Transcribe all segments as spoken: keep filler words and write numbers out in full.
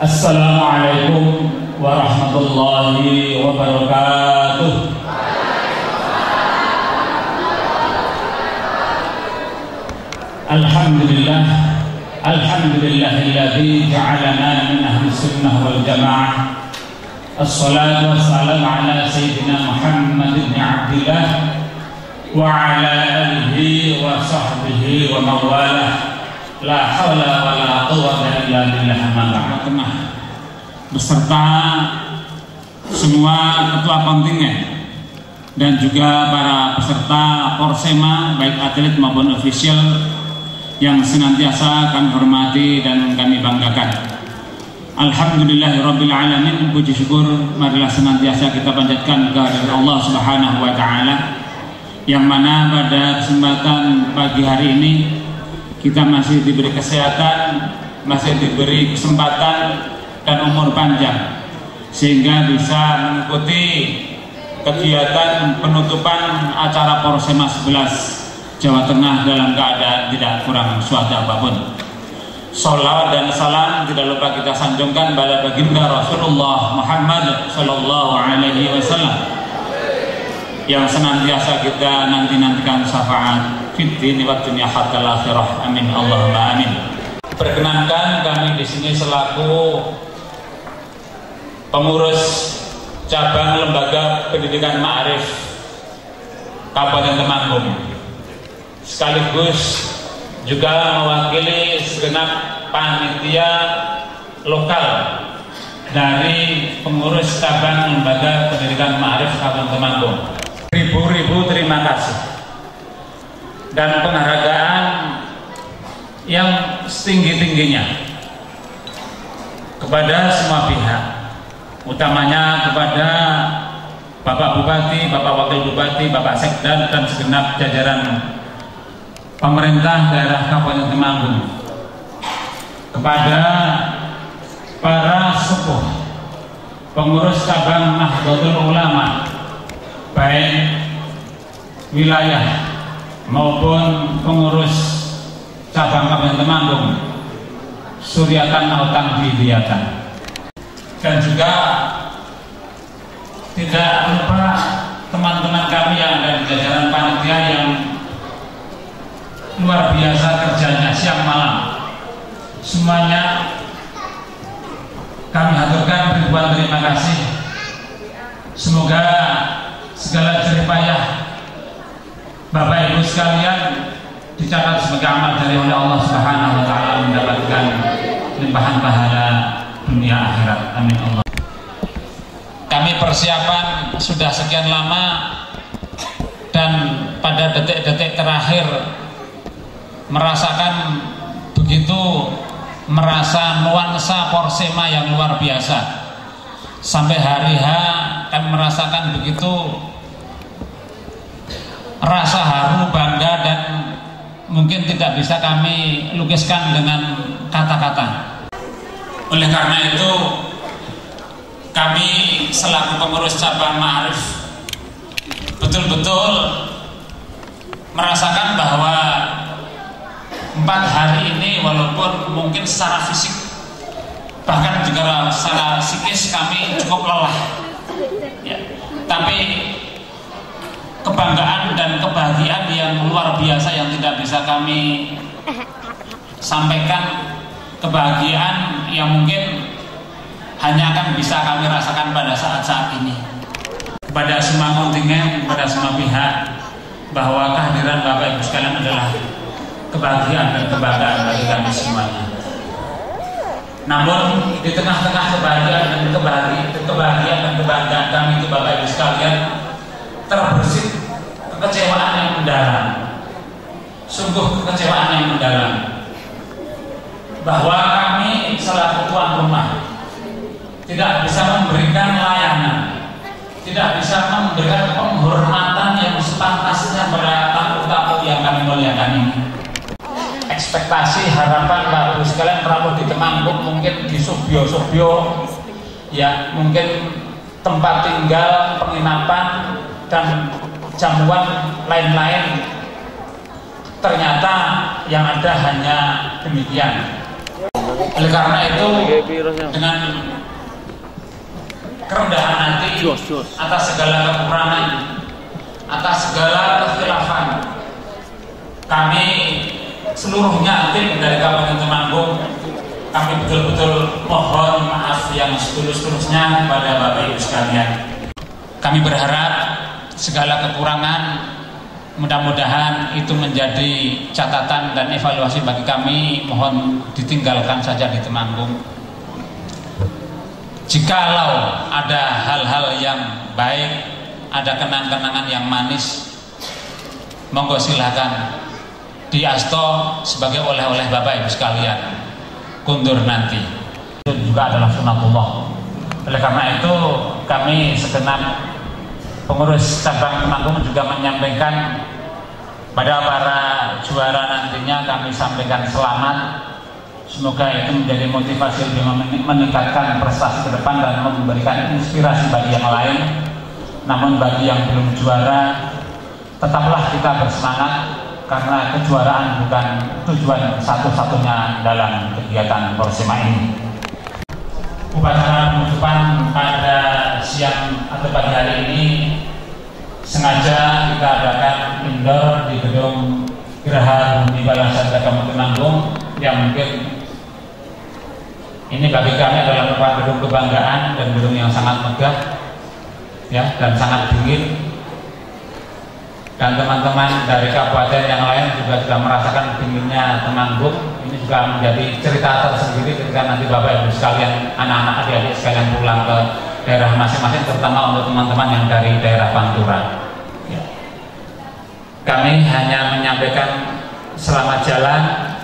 Assalamualaikum warahmatullahi wabarakatuh. Alhamdulillah, alhamdulillahilladzi ja'alana min ahli sunnah wal jamaah. Assalatu wassalamu ala sayyidina Muhammad ibn Abdillah wa ala alihi wa sahbihi wa mawalah. La haula wa la quwwata illa billah. Mahkamah beserta semua ketua kontingen dan juga para peserta Porsema baik atlet maupun ofisial yang senantiasa kami hormati dan kami banggakan. Alhamdulillahirabbil alamin. Puji syukur marilah senantiasa kita panjatkan kehadirat Allah Subhanahu wa taala, yang mana pada kesempatan pagi hari ini kita masih diberi kesehatan, masih diberi kesempatan dan umur panjang sehingga bisa mengikuti kegiatan penutupan acara Porsema sebelas Jawa Tengah dalam keadaan tidak kurang suatu apapun. Sholawat dan salam tidak lupa kita sanjungkan pada baginda Rasulullah Muhammad Sallallahu Alaihi Wasallam yang senantiasa kita nanti-nantikan syafaat fiddini wa dunya hatta akhirah. Amin Allahumma amin. Perkenankan kami di sini selaku pengurus cabang Lembaga Pendidikan Ma'arif Kabupaten Temanggung, sekaligus juga mewakili segenap panitia lokal dari pengurus cabang Lembaga Pendidikan Ma'arif Kabupaten Temanggung. Ribu-ribu terima kasih dan penghargaan yang setinggi-tingginya kepada semua pihak, utamanya kepada Bapak Bupati, Bapak Wakil Bupati, Bapak Sekda dan segenap jajaran pemerintah daerah Kabupaten Temanggung, kepada para sepuh pengurus cabang Nahdlatul Ulama baik wilayah maupun pengurus cabang Kabupaten Temanggung, Suryatan Autang Bidiyatan, dan juga tidak lupa teman-teman kami yang ada di jajaran panitia yang luar biasa kerjanya siang malam. Semuanya kami haturkan ribuan terima kasih. Semoga segala jerih payah Bapak Ibu sekalian dicatat sebagai amal dari oleh Allah Subhanahu wa taala, mendapatkan limpahan pahala dunia akhirat. Amin Allah. Kami persiapan sudah sekian lama dan pada detik-detik terakhir merasakan begitu merasa nuansa Porsema yang luar biasa. Sampai hari H kami merasakan begitu rasa haru, bangga, dan mungkin tidak bisa kami lukiskan dengan kata-kata. Oleh karena itu kami selaku pengurus cabang Ma'arif betul-betul merasakan bahwa empat hari ini walaupun mungkin secara fisik bahkan juga secara psikis kami cukup lelah ya, tapi kebanggaan dan kebahagiaan yang luar biasa yang tidak bisa kami sampaikan, kebahagiaan yang mungkin hanya akan bisa kami rasakan pada saat-saat ini. Kepada semua kontingen, kepada semua pihak, bahwa kehadiran Bapak Ibu sekalian adalah kebahagiaan dan kebanggaan bagi kami semuanya. Namun di tengah-tengah kebahagiaan dan kebahagiaan, kebahagiaan dan kebanggaan kami itu Bapak Ibu sekalian, terbersit kekecewaan yang mendalam. Sungguh kekecewaan yang mendalam bahwa kami selaku tuan rumah tidak bisa memberikan layanan, tidak bisa memberikan penghormatan yang sepantasnya pada tamu-tamu yang kami muliakan ini. Ekspektasi, harapan Bapak Ibu sekalian Prabu di Temanggung, mungkin di Subyo-Subyo, ya mungkin tempat tinggal, penginapan dan jamuan lain-lain, ternyata yang ada hanya demikian. Oleh karena itu, dengan kerendahan hati atas segala kekurangan, atas segala kekhilafan, kami seluruhnya tim dari Kabupaten Temanggung, kami betul-betul mohon maaf yang setulus-tulusnya kepada Bapak Ibu sekalian. Kami berharap segala kekurangan mudah-mudahan itu menjadi catatan dan evaluasi bagi kami, mohon ditinggalkan saja di Temanggung. Jikalau ada hal-hal yang baik, ada kenang-kenangan yang manis, monggo silahkan diasto sebagai oleh-oleh Bapak Ibu sekalian kundur nanti. Itu juga adalah sunatullah. Oleh karena itu kami segenap pengurus cabang Temanggung juga menyampaikan pada para juara nantinya, kami sampaikan selamat. Semoga itu menjadi motivasi untuk meningkatkan prestasi ke depan dan memberikan inspirasi bagi yang lain. Namun bagi yang belum juara, tetaplah kita bersemangat, karena kejuaraan bukan tujuan satu-satunya dalam kegiatan Porsema ini. Upacara penutupan pada siang atau pagi hari ini sengaja kita adakan indoor di gedung Geraha Bumi Balasada Kabupaten Temanggung, yang mungkin ini bagi kami adalah merupakan gedung kebanggaan dan gedung yang sangat megah, ya, dan sangat dingin. Dan teman-teman dari kabupaten yang lain juga sudah merasakan dinginnya Temanggung. Ini juga menjadi cerita tersendiri ketika nanti Bapak Ibu sekalian, anak-anak adik-adik sekalian pulang ke daerah masing-masing, terutama untuk teman-teman yang dari daerah Pantura. Ya. Kami hanya menyampaikan selamat jalan,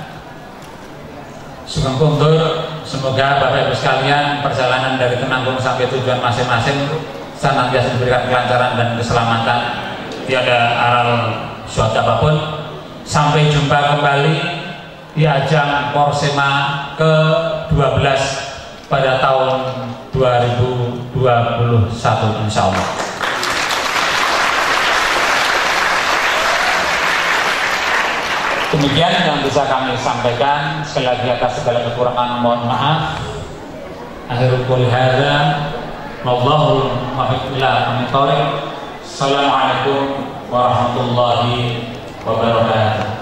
sugeng kundur. Semoga Bapak Ibu sekalian perjalanan dari Temanggung sampai tujuan masing-masing senantiasa diberikan kelancaran dan keselamatan, tiada aral suatu apapun. Sampai jumpa kembali di ajang Porsema ke dua belas pada tahun dua ribu dua puluh satu insya Allah. Demikian yang bisa kami sampaikan. Sekali lagi atas segala kekurangan mohon maaf. Akhirul qouli hadza wallahu muwaffiq ila aqwamit thoriq. Assalamualaikum warahmatullahi wabarakatuh.